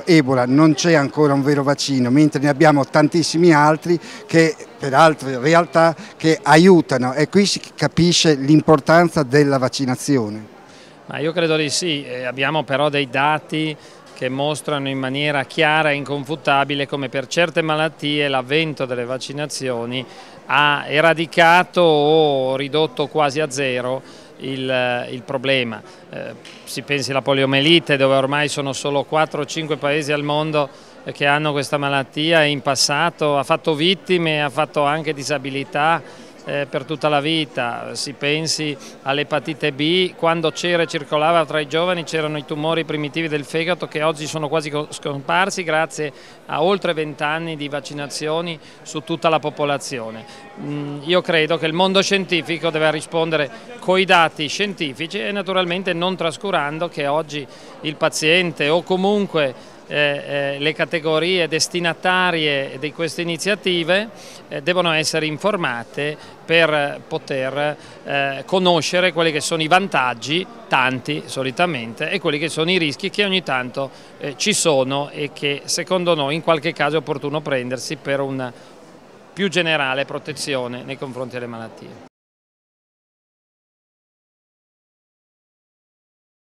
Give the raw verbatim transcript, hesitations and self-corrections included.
Ebola non c'è ancora un vero vaccino, mentre ne abbiamo tantissimi altri che, per altre realtà, che aiutano, e qui si capisce l'importanza della vaccinazione. Ma io credo di sì, eh, abbiamo però dei dati che mostrano in maniera chiara e inconfutabile come per certe malattie l'avvento delle vaccinazioni ha eradicato o ridotto quasi a zero il, il problema. Eh, si pensi alla poliomelite, dove ormai sono solo quattro o cinque paesi al mondo che hanno questa malattia, e in passato ha fatto vittime, ha fatto anche disabilità Eh, per tutta la vita. Si pensi all'epatite B, quando c'era e circolava tra i giovani c'erano i tumori primitivi del fegato che oggi sono quasi scomparsi grazie a oltre vent'anni di vaccinazioni su tutta la popolazione. Mm, io credo che il mondo scientifico deve rispondere coi dati scientifici e naturalmente non trascurando che oggi il paziente o comunque Eh, eh, le categorie destinatarie di queste iniziative eh, devono essere informate per poter eh, conoscere quelli che sono i vantaggi, tanti solitamente, e quelli che sono i rischi che ogni tanto eh, ci sono e che secondo noi in qualche caso è opportuno prendersi per una più generale protezione nei confronti delle malattie.